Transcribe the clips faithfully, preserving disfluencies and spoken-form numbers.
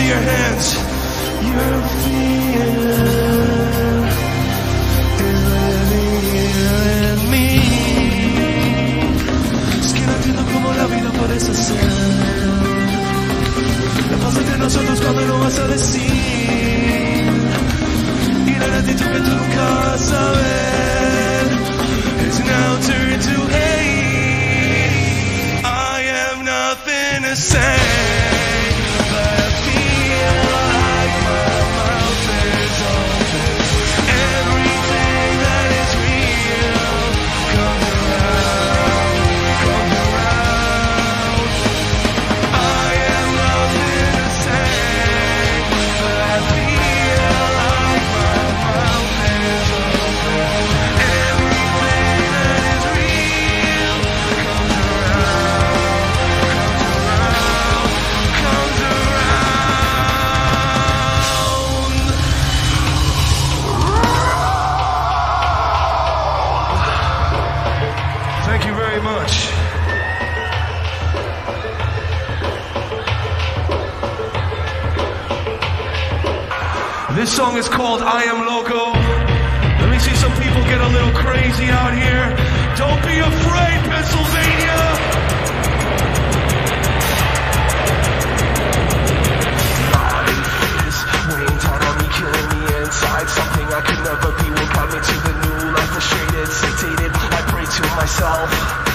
see your hands. Your fear is living in me. Es que no entiendo cómo la vida puede ser. ¿Qué pasa entre nosotros cuando no vas a decir? Y la gratitud que tú nunca vas a ver is now turned to hate. I am nothing to say. This song is called I Am Loco. Let me see some people get a little crazy out here. Don't be afraid, Pennsylvania! Life is weighing down on me, killing me inside. Something I could never be will got me to the new life. Frustrated, sated, I pray to myself.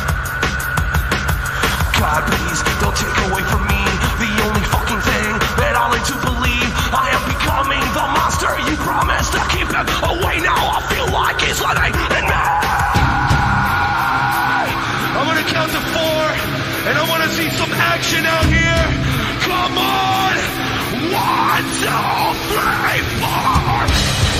God, please, don't take away from me the only fucking thing that I'll need to believe. I am becoming the monster you promised to keep him away. Now I feel like he's living in me. I'm gonna count to four, and I wanna see some action out here. Come on! One, two, three, four!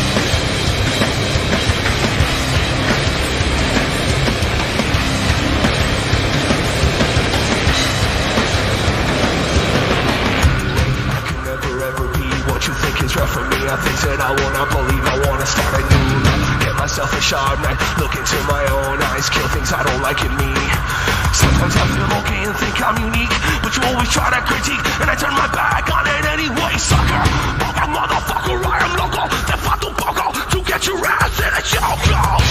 You think is right for me, I think that I wanna believe, I wanna start a new life. Get myself a Chardonnay, look into my own eyes, kill things I don't like in me. Sometimes I feel okay and think I'm unique, but you always try to critique, and I turn my back on it anyway, sucker. Poca motherfucker, I am loco, te falta un poco to get your ass in a choco.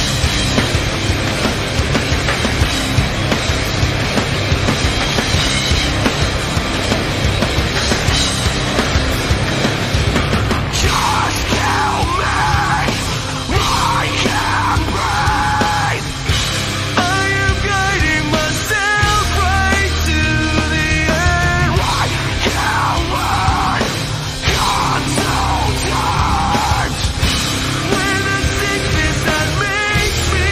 Makes me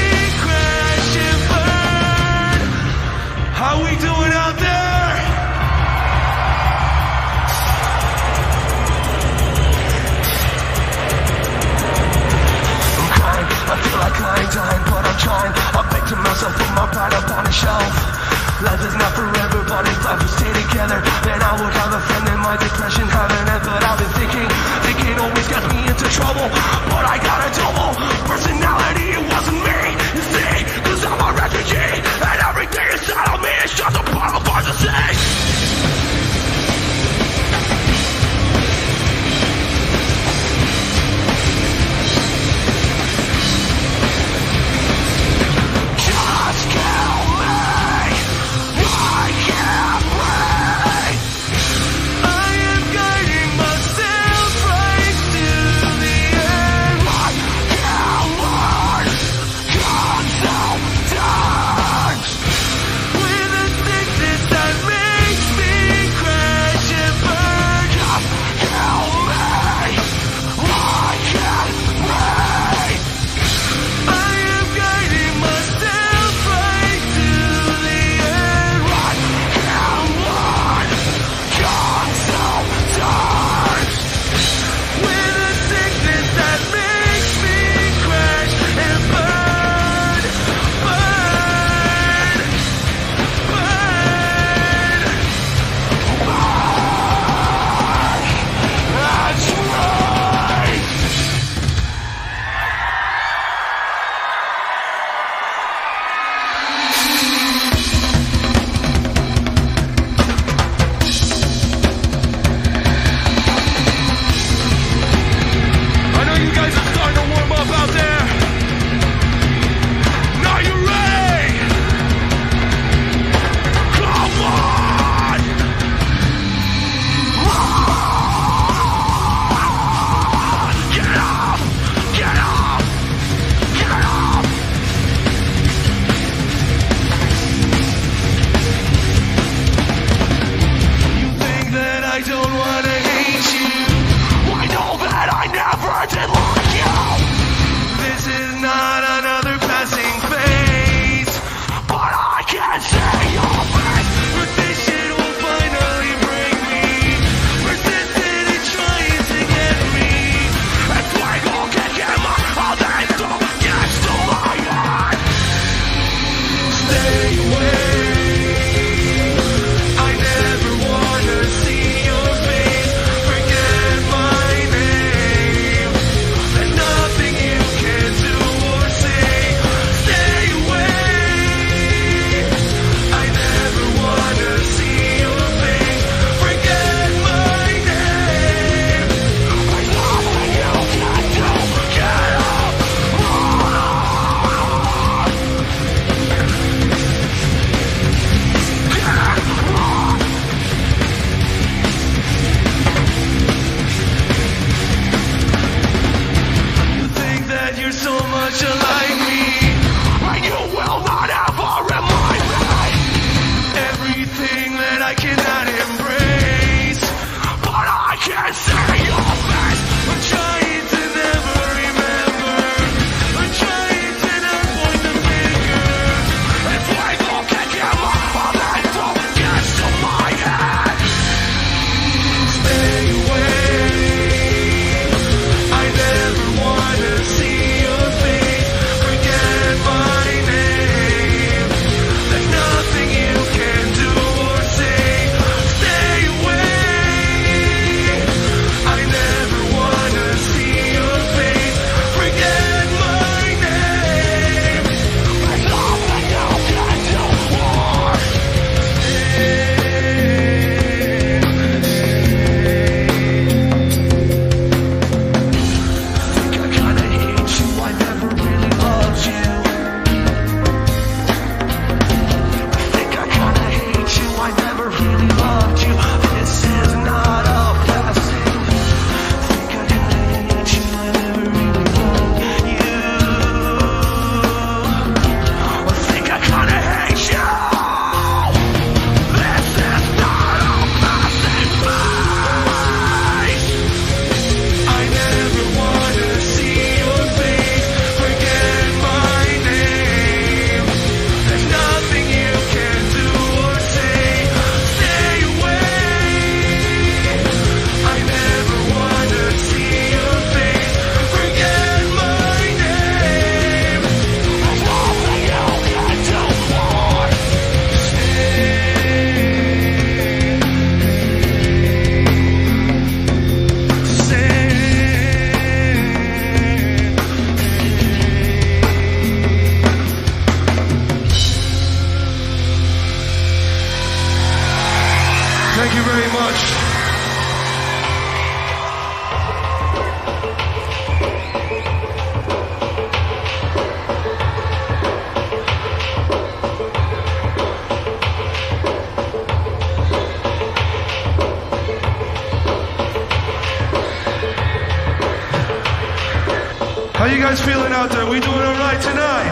guys feeling out there? We doing alright tonight?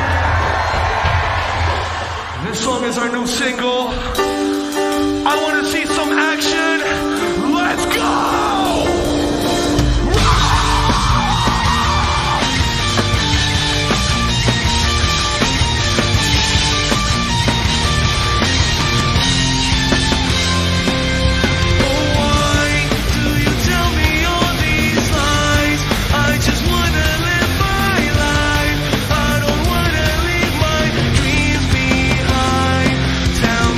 This song is our new single. I want to see some action. Let's go! Tell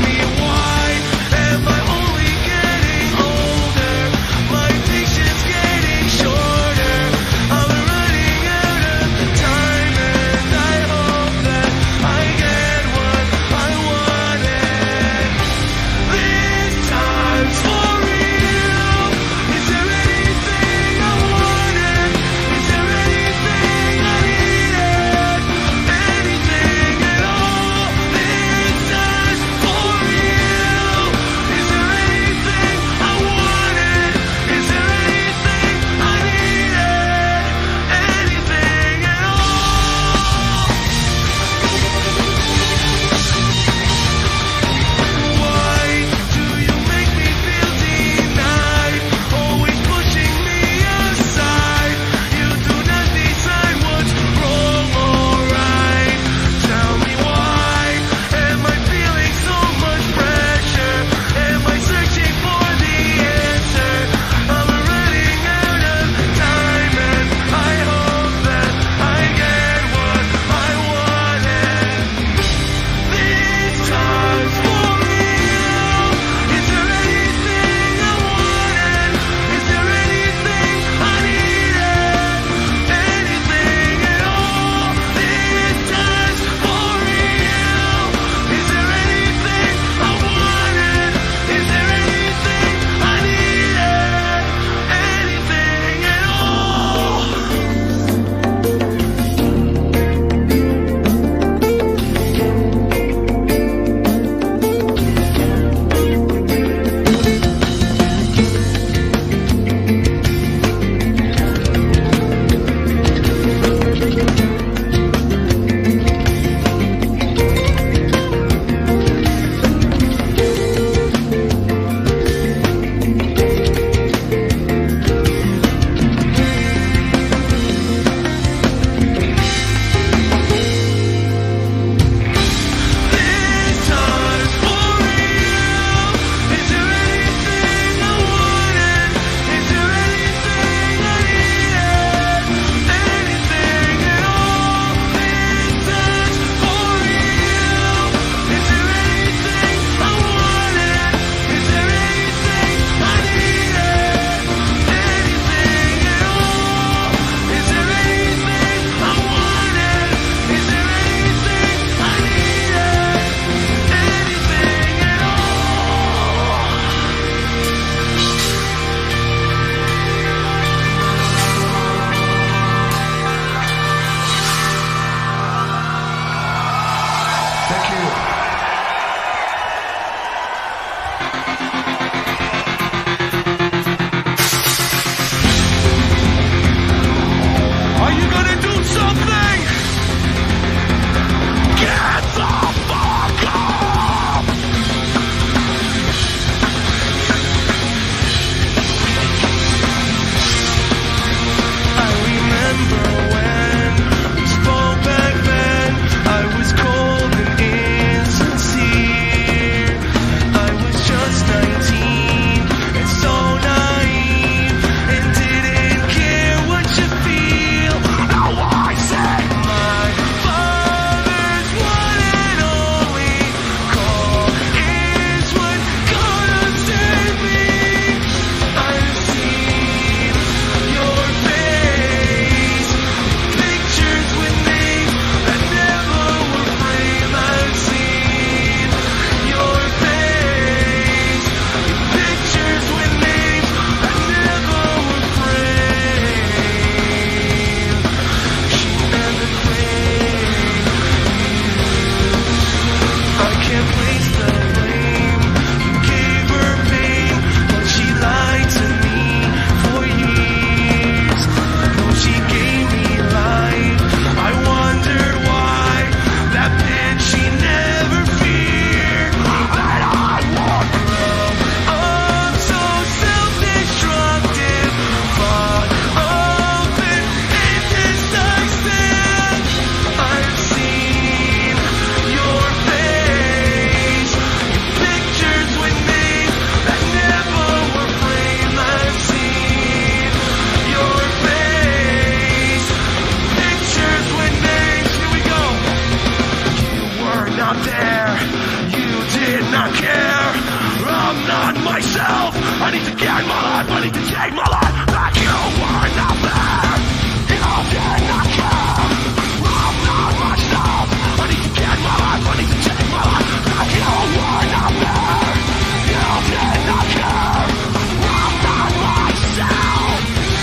not there. You did not care. I'm not myself. I need to get my life. I need to take my life back. You were not there. You did not care. I'm not myself. I need to get my life. I need to take my life back. You were not there. You did not care. I'm not myself.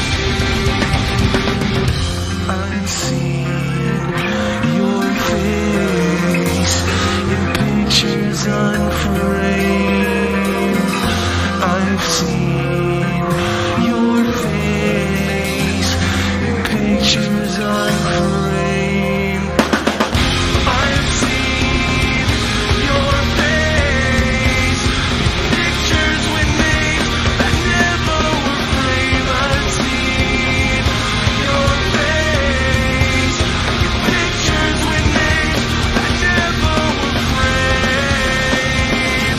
I've seen your face in pictures unframed. I've seen your face in pictures unframed. I've seen your face in pictures with names that never were framed. I've seen your face in pictures with names that never were framed.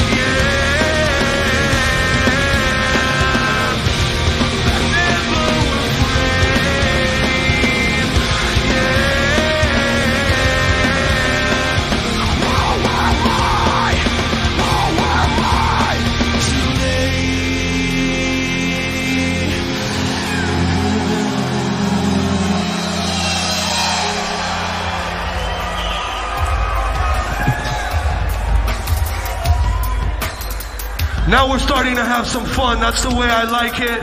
Now we're starting to have some fun. That's the way I like it.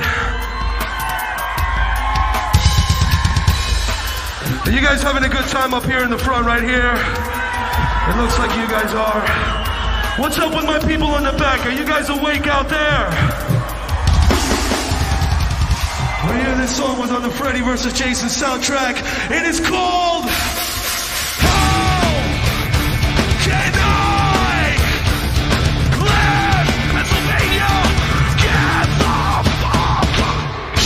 Are you guys having a good time up here in the front right here? It looks like you guys are. What's up with my people in the back? Are you guys awake out there? Well, yeah, this song was on the Freddy versus Jason soundtrack. It is called How Can I Live Pennsylvania? Get the fuck up.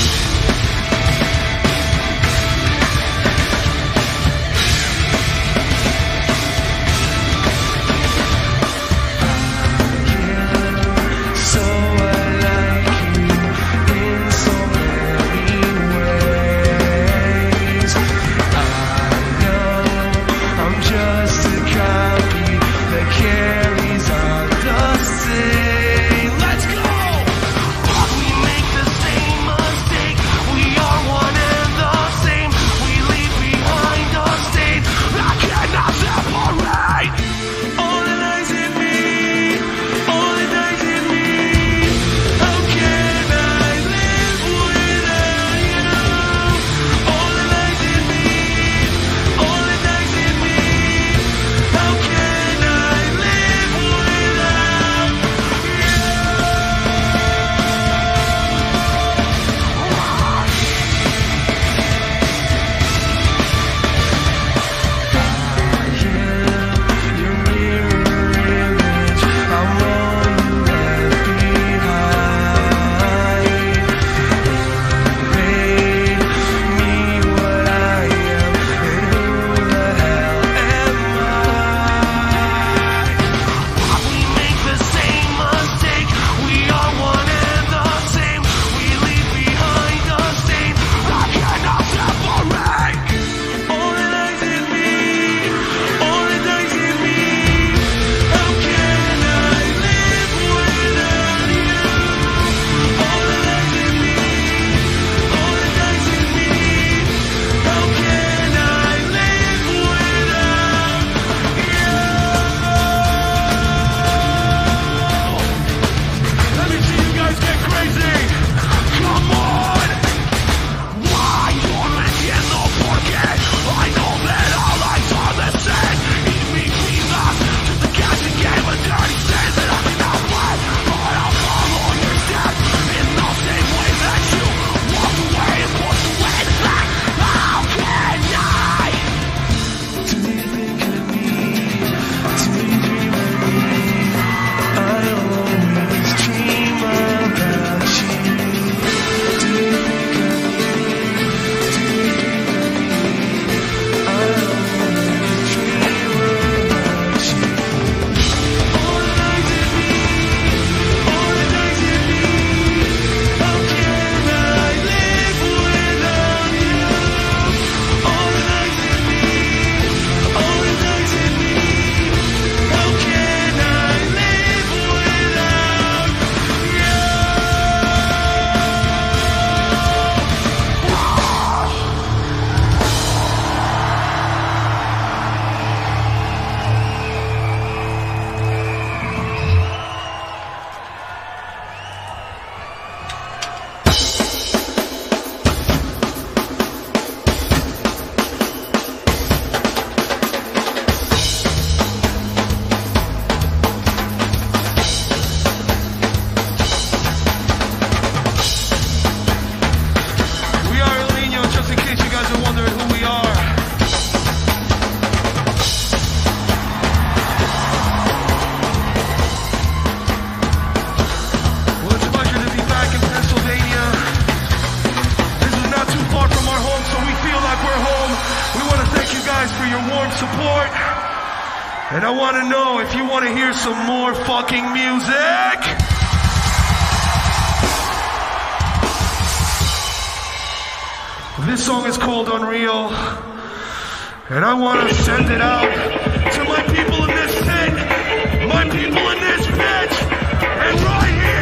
So I like you in so many ways. I know And I want to know if you want to hear some more fucking music. This song is called Unreal. And I want to send it out to my people in this pit. My people in this pit. And right here.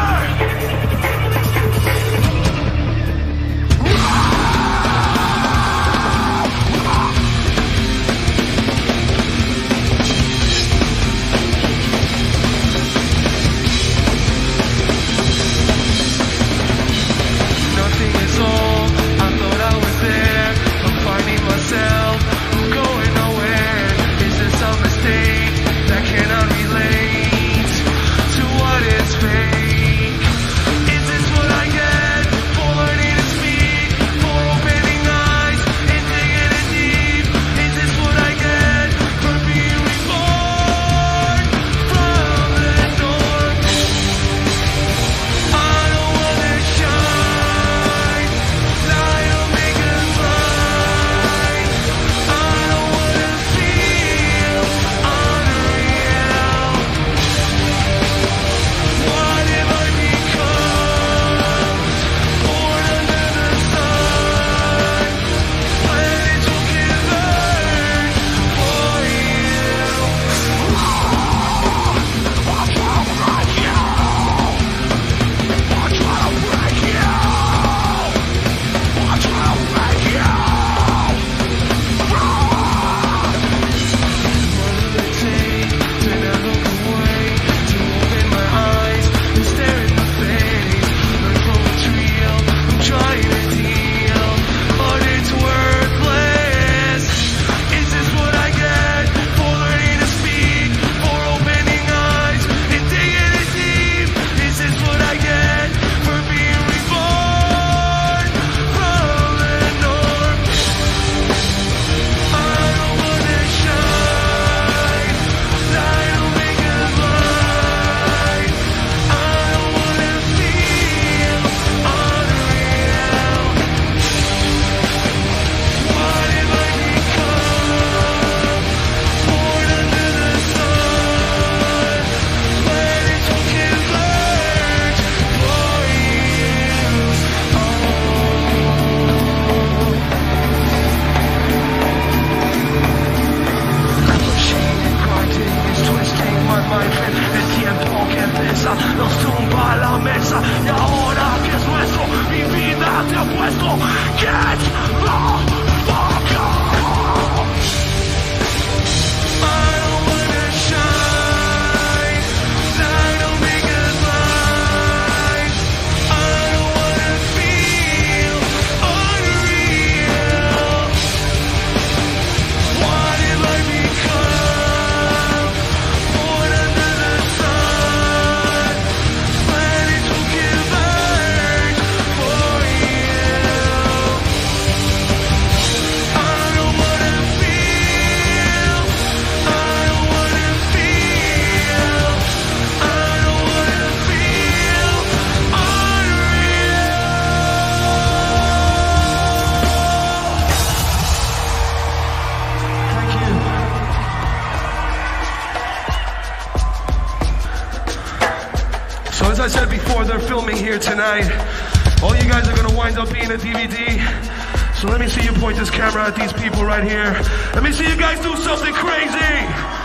As I said before, they're filming here tonight. All you guys are gonna wind up being a D V D. So let me see you point this camera at these people right here. Let me see you guys do something crazy.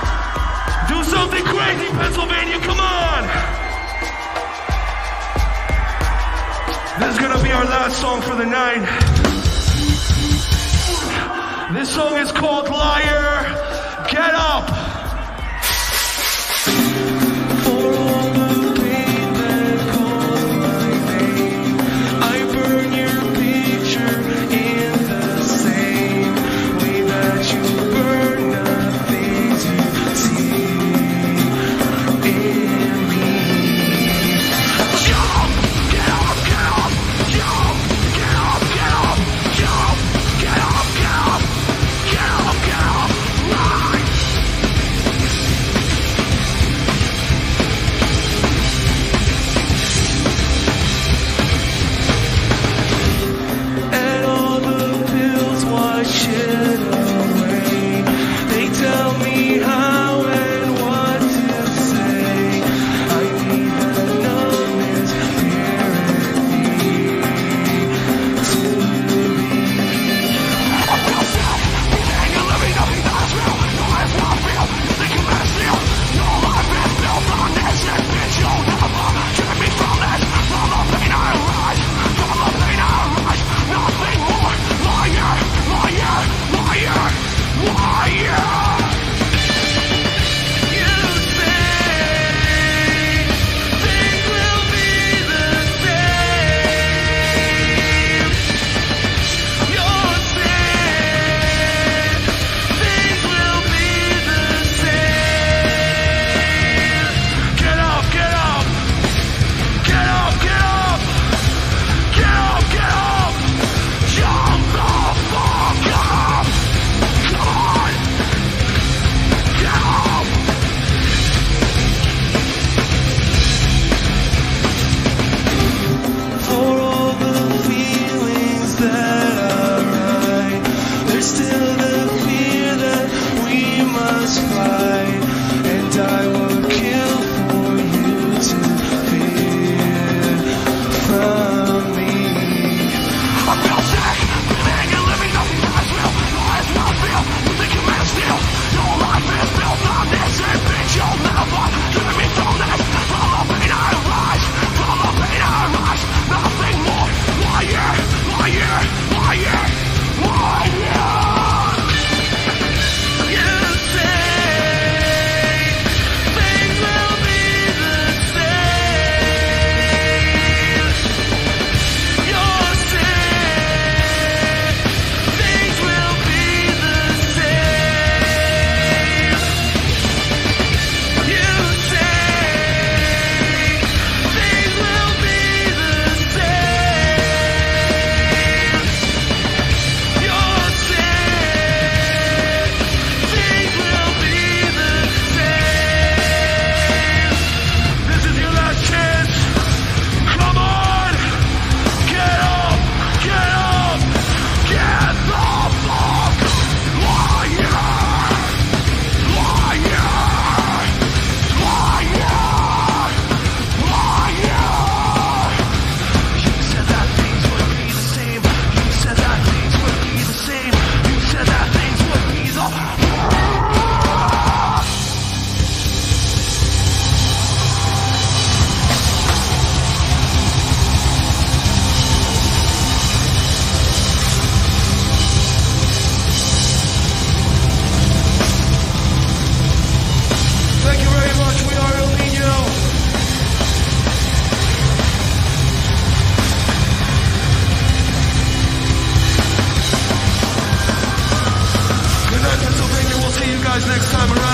Do something crazy, Pennsylvania, come on. This is gonna be our last song for the night. This song is called Liar. Get up. Get up, get up, get up, get up, get up, get up. must fly, and I will kill for you to fear from me. I feel sick, breathing and living, nothing dies real. Your eyes will feel, you think you made a steal. Your life is built on this, and bitch, you'll never get me from this. From the pain I rise, from the pain I rise, nothing more. Liar, liar, liar, liar. Next time around.